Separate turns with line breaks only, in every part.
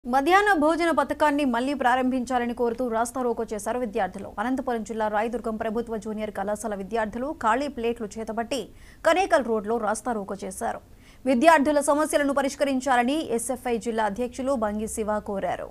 మధ్యాహ్న భోజన పథకాన్ని మళ్లీ ప్రారంభించాలని కోరుతూ రాస్తారోకో చేశారు విద్యార్థులు. అనంతపురం జిల్లా రాయదుర్గం ప్రభుత్వ జూనియర్ కళాశాల విద్యార్థులు ఖాళీ ప్లేట్లు చేతబట్టి కనేకల్ రోడ్లో రాస్తారోకో చేశారు. విద్యార్థుల సమస్యలను పరిష్కరించాలని ఎస్ఎఫ్ఐ జిల్లా అధ్యక్షులు బంగి శివ కోరారు.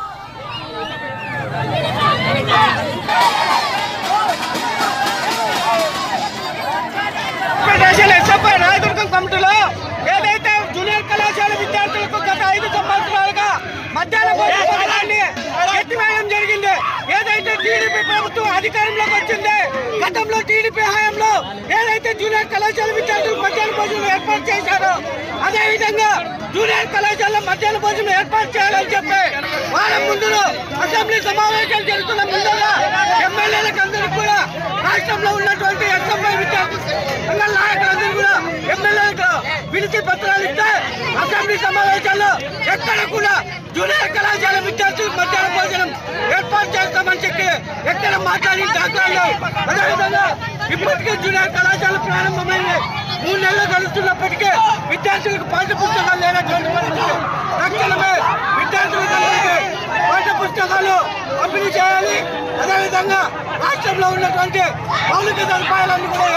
మధ్యాహ్న భోజన పథకాన్ని ఎత్తివేయడం జరిగింది. ఏదైతే టీడీపీ ప్రభుత్వం అధికారంలోకి వచ్చింది, గతంలో టీడీపీ హయాంలో ఏదైతే జూనియర్ కళాశాల విద్యార్థులకు మధ్యాహ్న భోజనం ఏర్పాటు చేశారో అదేవిధంగా జూనియర్ కళాశాల మధ్యాహ్న భోజనం ఏర్పాటు చేయాలని చెప్పి వారం ముందు అసెంబ్లీ సమావేశాలు జరుగుతున్న ముందుగా ఎమ్మెల్యేలకు అందరికీ కూడా రాష్ట్రంలో ఉన్నటువంటి ఎస్ఎఫ్ఐ విద్యార్థి సంఘాల నాయకులందరూ కూడా ఎమ్మెల్యేలకు వినతి పత్రాలు ఇస్తే అసెంబ్లీ సమావేశాల్లో ఎక్కడ కూడా జూనియర్ కళాశాల విద్యార్థులకు మధ్యాహ్న భోజనం ఏర్పాటు చేస్తామని చెప్పి ఎక్కడ మాట్లాడిన దాఖలాలు. అదేవిధంగా ఇప్పటికే జూనియర్ కళాశాల ప్రారంభమైంది. 3 నెలలు గడుస్తున్నప్పటికీ విద్యార్థులకు పాఠ్య పుస్తకాలు లేనటువంటి పరిస్థితి. తక్షణమే విద్యార్థులందరికీ పాఠ్య పుస్తకాలు పంపిణీ చేయాలి. అదేవిధంగా రాష్ట్రంలో ఉన్నటువంటి మౌలిక సదుపాయాలను కూడా